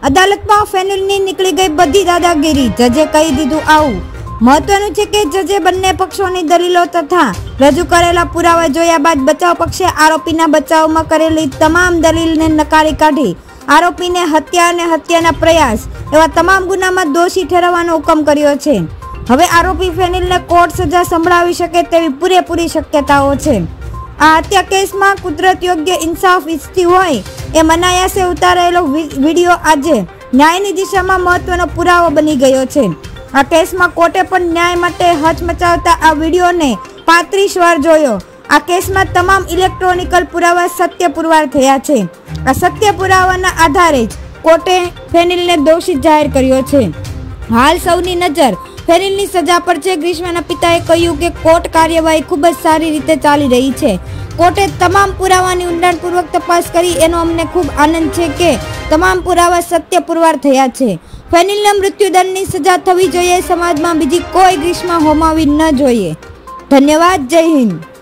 અદાલતમાં ફેનિલની નીકળી ગઈ બધી દાદાગીરી, જજે કહી દીધું આવું। મહત્વનું છે કે જજે બંને પક્ષોની દલીલો તથા રજૂ કરેલા પુરાવા જોયા બાદ બચાવ પક્ષે આરોપીના બચાવમાં કરેલી તમામ દલીલને નકારી કાઢી આરોપીને હત્યા અને હત્યાના પ્રયાસ એવા તમામ ગુનામાં દોષી ઠેરવવાનો હુકમ કર્યો છે। હવે આરોપી ફેનિલને કોર્ટ સજા સંભળાવી શકે તેવી પૂરેપૂરી શક્યતાઓ છે। આ હત્યા કેસમાં કુદરત યોગ્ય ઇન્સાફ ઈચ્છતી હોય એ મનાયાસે ઉતારેલો વિડીયો આજે ન્યાયની દિશામાં મહત્વનો પુરાવો બની ગયો છે। આ કેસમાં કોર્ટે પણ ન્યાય માટે હચમચાવતા આ વિડીયોને 35 વાર જોયો। આ કેસમાં તમામ ઇલેક્ટ્રોનિકલ પુરાવા સત્ય પુરવાર થયા છે। આ સત્ય પુરાવાના આધારે જ કોર્ટે ફેનિલને દોષિત જાહેર કર્યો છે। હાલ સૌની નજર ફેનિલની સજા પર છે। ગ્રીષ્માના પિતાએ કહ્યું કે કોર્ટ કાર્યવાહી ખૂબ જ સારી રીતે ચાલી રહી છે। કોર્ટે તમામ પુરાવાની ઊંડાણપૂર્વક તપાસ કરી, એનો અમને ખૂબ આનંદ છે કે તમામ પુરાવા સત્ય પુરવાર થયા છે। ફેનિલના મૃત્યુદંડની સજા થવી જોઈએ। સમાજમાં બીજી કોઈ ગ્રીષ્મા હોમાવી ન જોઈએ। ધન્યવાદ। જય હિન્દ।